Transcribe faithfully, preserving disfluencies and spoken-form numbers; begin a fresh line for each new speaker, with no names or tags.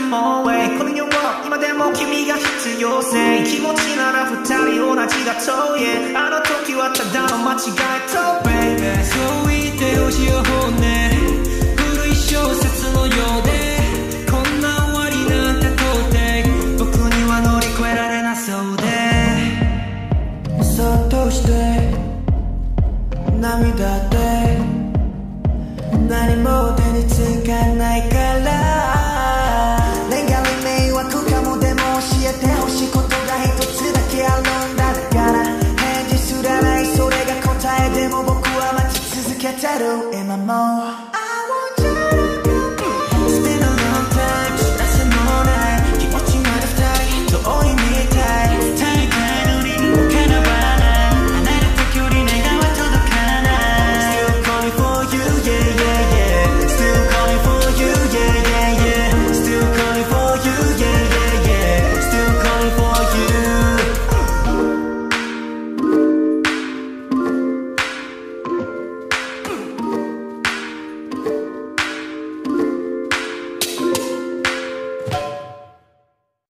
も way この世は今でも君が必要性気持ちなら二人同じだと言えあの時はただの間違いと baby
そう言ってほしいよ本音古い小説のようでこんな終わりなんて到底
僕には乗り越えられなそうで
そっとして涙って何も手につかないから恋愛迷惑かもでも教えてほしいことが一つだけあるんだだから返事すらないそれが答えでも僕は待ち続けてる今も